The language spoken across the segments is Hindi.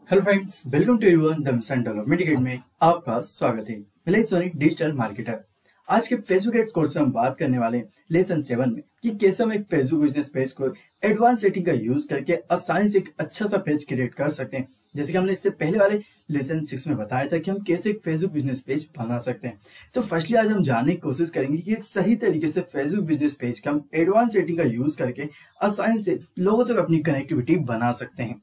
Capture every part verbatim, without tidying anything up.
Hello friends, welcome to everyone the mission development guide में आपका स्वागत है। मैं सोनी डिजिटल मार्केटर। आज के फेसबुक एड्स कोर्स में हम बात करने वाले हैं लेसन सेवन में कि कैसे हम एक फेसबुक बिजनेस पेज को एडवांस सेटिंग का यूज करके आसानी से एक अच्छा सा पेज क्रिएट कर सकते हैं। जैसे कि हमने इससे पहले वाले लेसन सिक्स में बताया था कि हम कैसे एक फेसबुक बिजनेस पेज बना सकते हैं। तो फर्स्टली आज हम जानने की कोशिश करेंगे कि एक सही तरीके से फेसबुक बिजनेस पेज का हम एडवांस सेटिंग का यूज करके आसानी से लोगों तक अपनी कनेक्टिविटी बना सकते हैं,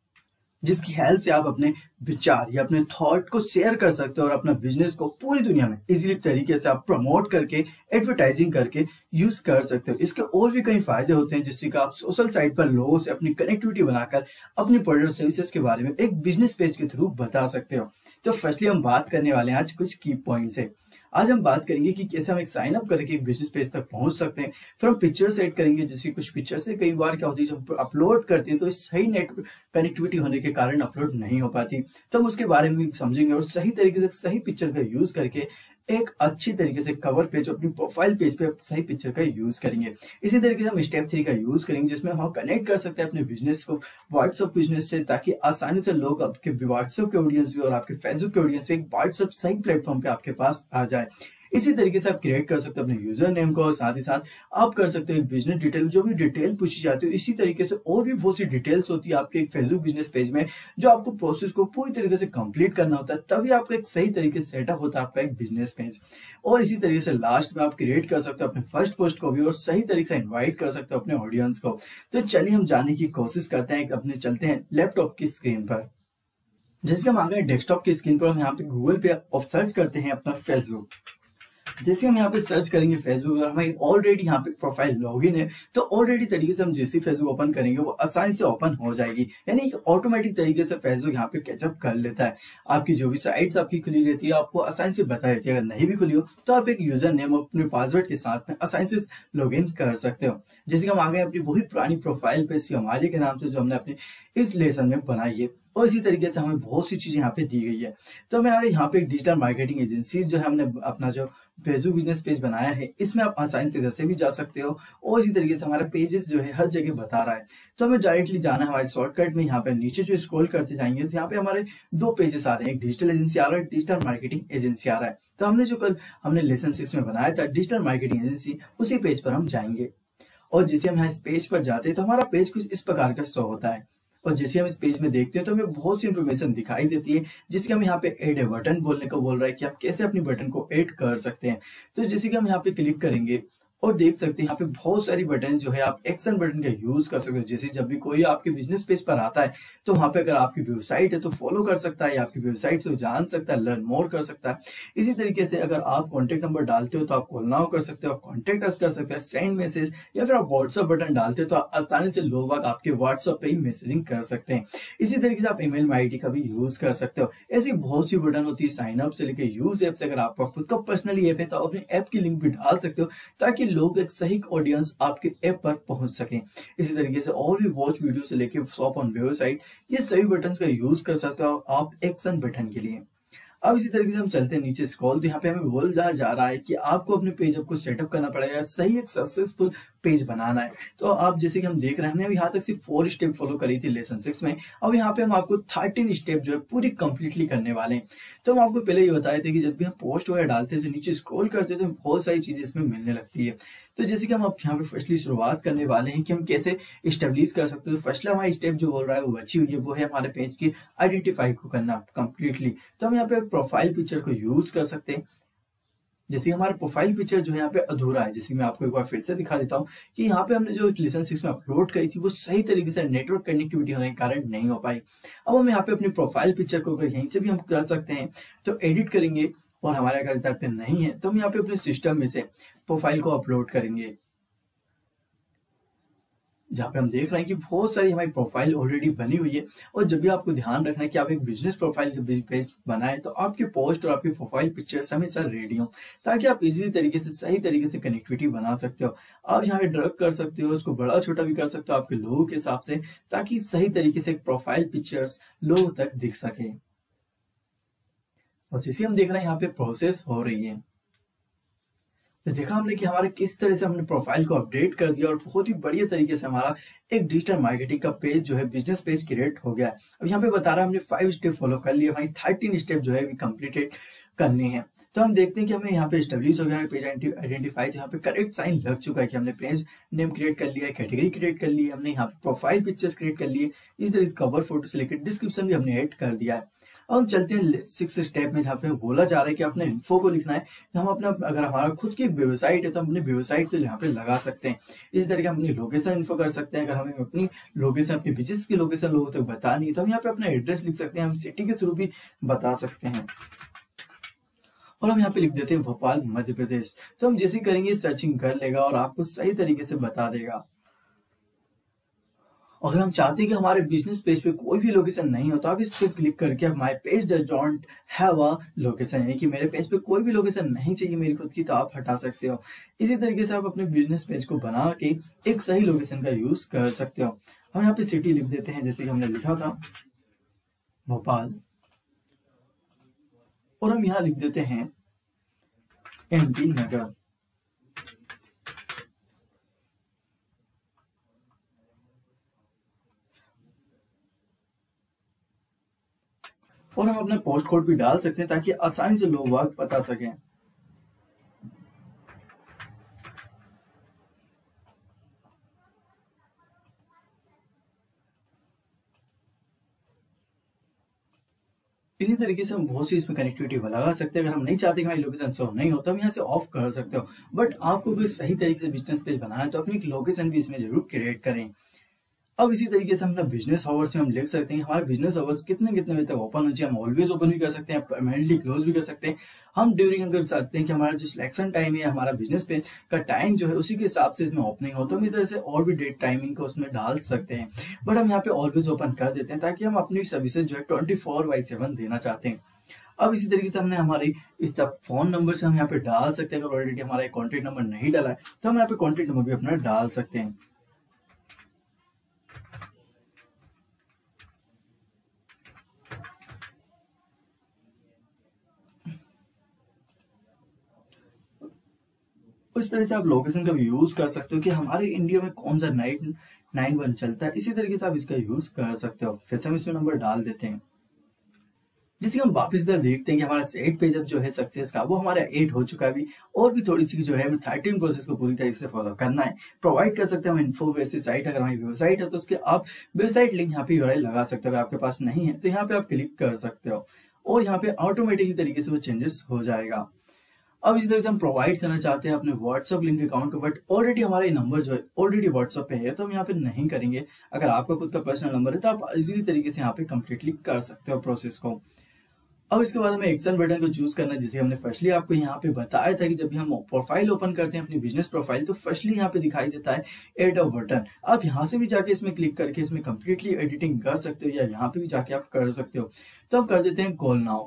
जिसकी हेल्प से आप अपने विचार या अपने थॉट को शेयर कर सकते हो और अपना बिजनेस को पूरी दुनिया में इजीली तरीके से आप प्रमोट करके एडवर्टाइजिंग करके यूज कर सकते हो। इसके और भी कई फायदे होते हैं, जिससे कि आप सोशल साइट पर लोगों से अपनी कनेक्टिविटी बनाकर अपनी प्रोडक्ट सर्विसेज के बारे में एक बिजनेस पेज के थ्रू बता सकते हो। तो फर्स्टली हम बात करने वाले हैं आज कुछ की पॉइंट्स है। आज हम बात करेंगे कि कैसे हम एक साइन अप करके एक बिजनेस पेज तक पहुंच सकते हैं। फिर हम पिक्चर सेट करेंगे, जैसे कुछ पिक्चर से कई बार क्या होती है जब अपलोड करते हैं तो सही नेट कनेक्टिविटी होने के कारण अपलोड नहीं हो पाती, तो हम उसके बारे में भी समझेंगे और सही तरीके से सही पिक्चर का यूज करके एक अच्छी तरीके से कवर पेज अपनी प्रोफाइल पेज पे सही पिक्चर का यूज करेंगे। इसी तरीके से हम स्टेप थ्री का यूज करेंगे, जिसमें हम कनेक्ट कर सकते हैं अपने बिजनेस को व्हाट्सएप बिजनेस से, ताकि आसानी से लोग आपके व्हाट्सएप के ऑडियंस भी और आपके फेसबुक के ऑडियंस भी एक व्हाट्सएप सही प्लेटफॉर्म पे आपके पास आ जाए। इसी तरीके से आप क्रिएट कर सकते हो अपने यूजर नेम को, और साथ ही साथ आप कर सकते हो बिजनेस डिटेल, जो भी डिटेल पूछी जाती है। इसी तरीके से और भी बहुत सी डिटेल्स होती है आपके एक फेसबुक बिजनेस पेज में, जो आपको प्रोसेस को पूरी तरीके से कंप्लीट करना होता है, तभी आपका एक सही तरीके से सेटअप होता है आपका एक बिजनेस पेज। और इसी तरीके से लास्ट में आप क्रिएट कर सकते हो अपने फर्स्ट पोस्ट को भी और सही तरीके से इन्वाइट कर सकते हो अपने ऑडियंस को। तो चलिए हम जानने की कोशिश करते हैं, अपने चलते हैं लैपटॉप की स्क्रीन पर। जैसे हम आ गए डेस्कटॉप की स्क्रीन पर, हम यहाँ पे गूगल पे सर्च करते हैं अपना फेसबुक। जैसे हम यहाँ पे सर्च करेंगे फेसबुक और हमारी ऑलरेडी यहाँ पे प्रोफाइल लॉगिन है, तो ऑलरेडी तरीके से हम जैसे फेसबुक ओपन करेंगे वो आसानी से ओपन हो जाएगी, यानी ऑटोमेटिक तरीके से फेसबुक यहाँ पे कैचअप कर लेता है। आपकी जो भी साइट्स आपकी खुली रहती है आपको आसानी से बता देती है। अगर नहीं भी खुली हो तो आप एक यूजर नेम अपने पासवर्ड के साथ में आसानी से लॉग इन कर सकते हो। जैसे कि हम आ गए अपनी वही पुरानी प्रोफाइल पे सिमाली के नाम से, जो हमने अपने इस लेसन में बनाई है, और इसी तरीके से हमें बहुत सी चीजें यहाँ पे दी गई है। तो हमारे यहाँ पे एक डिजिटल मार्केटिंग एजेंसी जो है, हमने अपना जो फेसबुक बिजनेस पेज बनाया है, इसमें आप आसानी से इधर से भी जा सकते हो और इसी तरीके से हमारा पेजेस जो है हर जगह बता रहा है। तो हमें डायरेक्टली जाना है हमारे शॉर्टकट में। यहाँ पे नीचे जो स्क्रॉल करते जाएंगे तो यहाँ पे हमारे दो पेजेस आ रहे हैं, एक डिजिटल एजेंसी आ रहा है, डिजिटल मार्केटिंग एजेंसी आ रहा है। तो हमने जो कल हमने लेसन सिक्स में बनाया था डिजिटल मार्केटिंग एजेंसी, उसी पेज पर हम जाएंगे। और जैसे हम यहाँ इस पेज पर जाते हैं तो हमारा पेज कुछ इस प्रकार का शो होता है। और जैसे हम इस पेज में देखते हैं तो हमें बहुत सी इंफॉर्मेशन दिखाई देती है, जिसके हम यहाँ पे ऐड ए बटन बोलने को बोल रहा है कि आप कैसे अपनी बटन को ऐड कर सकते हैं। तो जैसे कि हम यहाँ पे क्लिक करेंगे और देख सकते हैं यहाँ पे बहुत सारी बटन जो है आप एक्शन बटन का यूज कर सकते हो। जैसे जब भी कोई आपके बिजनेस पेज पर आता है तो वहां पे अगर आपकी वेबसाइट है तो फॉलो कर सकता है, या आपकी वेबसाइट से जान सकता है, लर्न मोर कर सकता है। इसी तरीके से अगर आप कॉन्टेक्ट नंबर डालते हो तो आप कॉल नाउ कर सकते हो, आप कॉन्टेक्ट अस कर सकते हैं, सेंड मैसेज, या फिर आप व्हाट्सएप बटन डालते हो तो आप आसानी से लोग आपके व्हाट्सएप पे ही मैसेजिंग कर सकते हैं। इसी तरीके से आप ईमेल आई डी का भी यूज कर सकते हो। ऐसी बहुत सी बटन होती है, साइन अप से लेकर यूज ऐप से। अगर आपका खुद का पर्सनली ऐप है तो अपने ऐप की लिंक भी डाल सकते हो, ताकि लोग एक सही ऑडियंस आपके ऐप पर पहुंच सके। इसी तरीके से और भी वॉच वीडियो से लेके शॉप ऑन वेबसाइट, ये सभी बटन का यूज कर सकते हो आप एक्शन बटन के लिए। अब इसी तरीके से हम चलते हैं नीचे स्क्रॉल, तो यहाँ पे हमें बोला जा रहा है कि आपको अपने पेज आपको सेटअप करना पड़ेगा, सही एक सक्सेसफुल पेज बनाना है। तो आप जैसे कि हम देख रहे हैं, हमने यहाँ तक सिर्फ फोर स्टेप फॉलो करी थी लेसन सिक्स में। अब यहाँ पे हम आपको थर्टीन स्टेप जो है पूरी कंप्लीटली करने वाले हैं। तो हम आपको पहले ये बताए थे कि जब भी हम पोस्ट वगैरह डालते हैं तो नीचे स्क्रॉल करते हैं तो बहुत सारी चीजें इसमें मिलने लगती है। तो जैसे कि हम अब यहाँ पे फर्स्टली शुरुआत करने वाले हैं कि हम कैसे स्टेब्लिश कर सकते हैं। फर्स्टली हमारा स्टेप जो बोल रहा है वो अच्छी हुई है, वो है हमारे पेज की आइडेंटिफाई को करना कंप्लीटली। तो हम यहाँ पे प्रोफाइल पिक्चर को यूज कर सकते हैं। जैसे हमारा प्रोफाइल पिक्चर जो है यहाँ पे अधूरा है, जैसे मैं आपको एक बार फिर से दिखा देता हूँ कि यहाँ पे हमने जो लेसन सिक्स में अपलोड करी थी वो सही तरीके से नेटवर्क कनेक्टिविटी होने के कारण नहीं हो पाई। अब हम यहाँ पे अपनी प्रोफाइल पिक्चर को यहीं से भी हम कर सकते हैं, तो एडिट करेंगे और हमारे अगर इधर पे नहीं है तो हम यहाँ पे अपने सिस्टम में से प्रोफाइल को अपलोड करेंगे, जहाँ पे हम देख रहे हैं कि बहुत सारी हमारी प्रोफाइल ऑलरेडी बनी हुई है। और जब भी आपको ध्यान रखना है कि आप एक बिजनेस प्रोफाइल जब पेज बनाए तो आपकी पोस्ट और आपकी प्रोफाइल पिक्चर्स हमेशा रेडी हो, ताकि आप इजीली तरीके से सही तरीके से कनेक्टिविटी बना सकते हो। आप यहाँ पे ड्रग कर सकते हो, उसको बड़ा छोटा भी कर सकते हो आपके लोगों के हिसाब से, ताकि सही तरीके से प्रोफाइल पिक्चर्स लोगों तक दिख सके। और जैसे हम देख रहे हैं यहाँ पे प्रोसेस हो रही है, तो देखा हमने कि हमारे किस तरह से हमने प्रोफाइल को अपडेट कर दिया और बहुत ही बढ़िया तरीके से हमारा एक डिजिटल मार्केटिंग का पेज जो है बिजनेस पेज क्रिएट हो गया। अब यहाँ पे बता रहा है हमने फाइव स्टेप फॉलो कर लिए, वहीं थर्टीन स्टेप जो है कंप्लीटेड करनी है। तो हम देखते हैं कि हमें यहाँ पे स्टेब्लिश हो गया है पेज आइडेंटिफाई, तो यहाँ पे करेक्ट साइन लग चुका है कि हमने पेज नेम क्रिएट कर लिया है, कैटेगरी क्रिएट कर ली है, हमने यहाँ पे प्रोफाइल पिक्चर्स क्रिएट कर लिए, इस तरह से कवर फोटो से लेकर डिस्क्रिप्शन भी हमने ऐड कर दिया है। अब हम चलते हैं सिक्स स्टेप में, जहाँ पे बोला जा रहा है कि अपने इन्फो को लिखना है। तो हम अपना अगर हमारा खुद की एक वेबसाइट है तो हम अपनी वेबसाइट को यहाँ पे लगा सकते हैं। इस तरीके हम अपनी लोकेशन इन्फो कर सकते हैं। अगर हमें अपनी लोकेशन अपनी बिजनेस की लोकेशन लोगों तक बतानी है तो हम यहाँ पे अपना एड्रेस लिख सकते हैं, हम सिटी के थ्रू भी बता सकते हैं। और हम यहाँ पे लिख देते हैं भोपाल मध्य प्रदेश। तो हम जैसे करेंगे सर्चिंग कर लेगा और आपको सही तरीके से बता देगा। अगर हम चाहते हैं कि हमारे बिजनेस पेज पे कोई भी लोकेशन नहीं हो तो आप इस पर क्लिक करके my page does don't have a location, यानी कि मेरे पेज पे कोई भी लोकेशन नहीं चाहिए मेरी खुद की, तो आप हटा सकते हो। इसी तरीके से आप अपने बिजनेस पेज को बना के एक सही लोकेशन का यूज कर सकते हो। हम यहाँ पे सिटी लिख देते हैं जैसे कि हमने लिखा था भोपाल, और हम यहाँ लिख देते हैं एमपी नगर। और हम अपना पोस्ट कोड भी डाल सकते हैं ताकि आसानी से लोग वाग बता सकें। इसी तरीके से हम बहुत सी इसमें कनेक्टिविटी लगा सकते हैं। अगर हम नहीं चाहते कि हमारी लोकेशन शो नहीं हो तो हम यहाँ से ऑफ कर सकते हो। बट आपको भी सही तरीके से बिजनेस पेज बनाना है तो अपनी लोकेशन भी इसमें जरूर क्रिएट करें। अब इसी तरीके से हम अपना बिजनेस आवर्स में हम लिख सकते हैं हमारे बिजनेस आवर्स कितने कितने बजे तक ओपन हो चाहिए। हम ऑलवेज ओपन भी कर सकते हैं, परमानेंटली क्लोज भी कर सकते हैं। हम ड्यूरिंग अगर चाहते हैं कि हमारा जो सिलेक्शन टाइम है हमारा बिजनेस पेज का टाइम जो है उसी के हिसाब से इसमें ओपनिंग हो तो हम इधर से और भी डेट टाइमिंग को उसमें डाल सकते हैं। बट हम यहाँ पे ऑलवेज ओपन कर देते हैं ताकि हम अपनी सर्विसेज जो है ट्वेंटी फोर बाई सेवन देना चाहते हैं। अब इसी तरीके से हमने हमारी इस तक फोन नंबर से हम यहाँ पे डाल सकते हैं। अगर ऑलरेडी हमारा कॉन्टेक्ट नंबर नहीं डाला है तो हम यहाँ पे कॉन्टेक्ट नंबर भी अपना डाल सकते हैं। उस तरह से आप लोकेशन का भी यूज कर सकते हो कि हमारे इंडिया में कौन सा नाइट नाइन वन चलता है। इसी तरीके से आप इसका यूज कर सकते हो। फिर से हम इसमें नंबर डाल देते हैं। जैसे हम वापस इधर देखते हैं कि हमारा सेट पेज अब जो है सक्सेस का वो हमारा एट हो चुका है अभी, और भी थोड़ी सी जो है हमें थर्टीन प्रोसेस को पूरी तरीके से फॉलो करना है। प्रोवाइड कर सकते हैं हम इन्फो बेसिस साइट, अगर हमारी वेबसाइट है तो उसके आप वेबसाइट लिंक यहाँ पे यूआरएल लगा सकते हो। अगर आपके पास नहीं है तो यहाँ पे आप क्लिक कर सकते हो और यहाँ पे ऑटोमेटिकली तरीके से वो चेंजेस हो जाएगा। अब इस तरह से हम प्रोवाइड करना चाहते हैं अपने व्हाट्सअप लिंक अकाउंट को, बट ऑलरेडी हमारा नंबर जो है ऑलरेडी व्हाट्सअप पे है तो हम यहाँ पे नहीं करेंगे। अगर आपका खुद का पर्सनल नंबर है तो आप इजीली तरीके से यहाँ पे कंप्लीटली कर सकते हो प्रोसेस को। अब इसके बाद हमें एक्शन बटन को चूज करना है। जैसे हमने फर्स्टली आपको यहाँ पे बताया था कि जब भी हम प्रोफाइल ओपन करते हैं अपनी बिजनेस प्रोफाइल तो फर्स्टली यहाँ पे दिखाई देता है एड अ बटन। आप यहाँ से भी जाके इसमें क्लिक करके इसमें कंप्लीटली एडिटिंग कर सकते हो या यहाँ पे भी जाके आप कर सकते हो। तो हम कर देते हैं कॉल नाउ।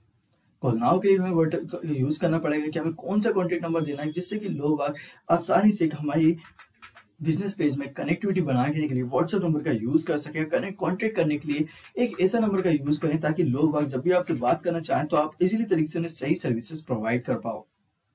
कॉल नाउ के लिए हमें वर्ड यूज करना पड़ेगा कि हमें कौन सा कॉन्टेक्ट नंबर देना है जिससे कि लोग आसानी से हमारी बिजनेस पेज में कनेक्टिविटी बनाने के लिए व्हाट्सएप नंबर का यूज कर सके। कनेक्ट कांटेक्ट करने के लिए एक ऐसा नंबर का यूज करें ताकि लोग जब भी आपसे बात करना चाहें तो आप इजीली तरीके से उन्हें सही सर्विसेज प्रोवाइड कर पाओ।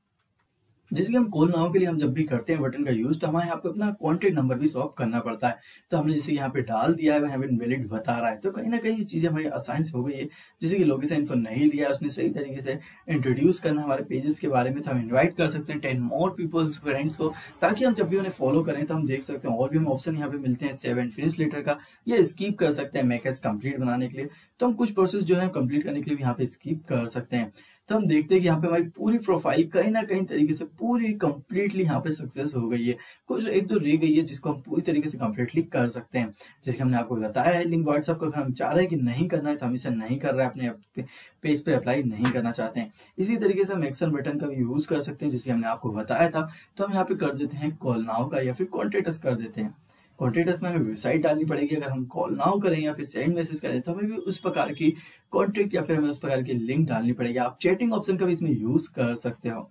जैसे कि हम कॉल नाउ के लिए हम जब भी करते हैं बटन का यूज तो हमें यहाँ पे अपना कॉन्टेक्ट नंबर भी स्वैप करना पड़ता है। तो हमने जैसे यहाँ पे डाल दिया है, यहाँ पे वैलिड बता रहा है, तो कहीं ना कहीं ये चीजें हमारी आसानी से हो गई है। जैसे कि लोकेशन इन्फो नहीं लिया उसने सही तरीके से इंट्रोड्यूस करना हमारे पेजेस के बारे में, तो हम इन्वाइट कर सकते हैं टेन मोर पीपल्स फ्रेंड्स को ताकि हम जब भी उन्हें फॉलो करें तो हम देख सकते हैं। और भी हम ऑप्शन यहाँ पे मिलते हैं सेव एंड फिनिश लेटर का, ये स्कीप कर सकते हैं मैकेज कंप्लीट बनाने के लिए। तो हम कुछ प्रोसेस जो है कंप्लीट करने के लिए यहाँ पे स्कीप कर सकते हैं। तो हम देखते हैं कि यहाँ पे हमारी पूरी प्रोफाइल कहीं ना कहीं तरीके से पूरी कंप्लीटली यहाँ पे सक्सेस हो गई है। कुछ एक दो रह गई है जिसको हम पूरी तरीके से कंप्लीटली कर सकते हैं। जैसे हमने आपको बताया है लिंक व्हाट्सएप का हम चाह रहे हैं कि नहीं करना है तो हम इसे नहीं कर रहे हैं, अपने पेज पे अप्लाई नहीं करना चाहते हैं। इसी तरीके से हम एक्शन बटन का भी यूज कर सकते हैं जैसे हमने आपको बताया था। तो हम यहाँ पे कर देते हैं कॉल नाउ का या फिर कॉन्टेक्ट अस कर देते हैं। कॉन्टेक्ट में हमें वेबसाइट डालनी पड़ेगी। अगर हम कॉल नाउ करें या फिर सेंड मैसेज करें तो हमें भी उस प्रकार की कॉन्टेक्ट या फिर हमें उस प्रकार की लिंक डालनी पड़ेगी। आप चैटिंग ऑप्शन का भी इसमें यूज कर सकते हो।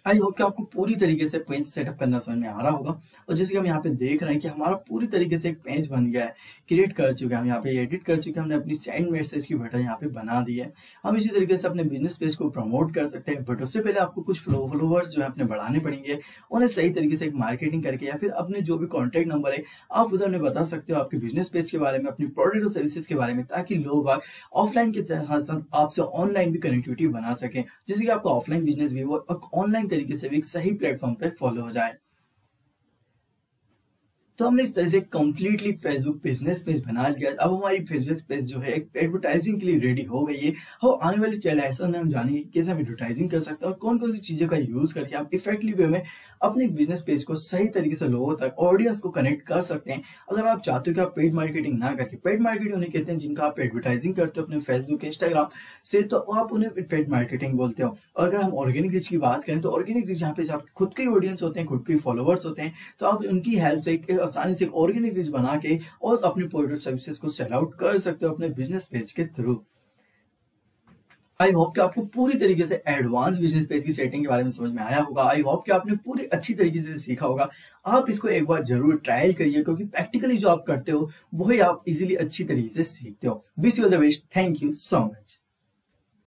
आई होप कि आपको पूरी तरीके से पेज सेटअप करना समझ में आ रहा होगा। और जैसे कि हम यहाँ पे देख रहे हैं कि हमारा पूरी तरीके से एक पेज बन गया है, क्रिएट कर चुके हैं हम, यहाँ पे एडिट कर चुके हैं, हमने अपनी सेंड मैसेज की बटन यहाँ पे बना दी है। हम इसी तरीके से अपने बिजनेस पेज को प्रमोट कर सकते हैं, बट उससे पहले आपको कुछ फॉलोवर्स जो है अपने बढ़ाने पड़ेंगे। उन्हें सही तरीके से एक मार्केटिंग करके या फिर अपने जो भी कॉन्टैक्ट नंबर है आप उधर उन्हें बता सकते हो आपके बिजनेस पेज के बारे में, अपनी प्रोडक्ट और सर्विसेज के बारे में, ताकि लोग ऑफलाइन के साथ आपसे ऑनलाइन भी कनेक्टिविटी बना सकें, जिससे कि आपका ऑफलाइन बिजनेस भी वो ऑनलाइन तरीके से भी एक सही प्लेटफॉर्म पे फॉलो हो जाए। तो हमने इस तरह से कंप्लीटली फेसबुक बिजनेस पेज बना लिया। अब हमारी फेसबुक पेज जो है एक एडवर्टाइजिंग के लिए रेडी हो गई है। और आने वाले लेसन में हम जानेंगे कैसे हम एडवर्टाइजिंग कर सकते हैं और कौन कौन सी चीजों का यूज करके आप इफेक्टिव वे में अपने बिजनेस पेज को सही तरीके से लोगों तक, ऑडियंस को कनेक्ट कर सकते हैं। अगर आप चाहते हो कि आप पेड मार्केटिंग ना करके, पेड मार्केटिंग उन्हें कहते हैं जिनका आप एडवर्टाइजिंग करते हो अपने फेसबुक इंस्टाग्राम से, तो आप उन्हें पेड मार्केटिंग बोलते हो। और अगर हम ऑर्गेनिक रीच की बात करें तो ऑर्गेनिक रीच यहाँ पे आप खुद के ऑडियंस होते हैं, खुद के फॉलोवर्स होते हैं, तो आप उनकी हेल्प से आसानी से ऑर्गेनिक रीच बना के और अपनी प्रोडक्ट सर्विसेज को सेल आउट कर सकते हो अपने बिजनेस पेज के थ्रू। आई होप कि आपको पूरी तरीके से एडवांस बिजनेस पेज की सेटिंग के बारे में समझ में आया होगा। आई होप कि आपने पूरी अच्छी तरीके से सीखा होगा। आप इसको एक बार जरूर ट्रायल करिए, क्योंकि प्रैक्टिकली जो आप करते हो वही आप इजीली अच्छी तरीके से सीखते हो। Wish you all the best. Thank you so much.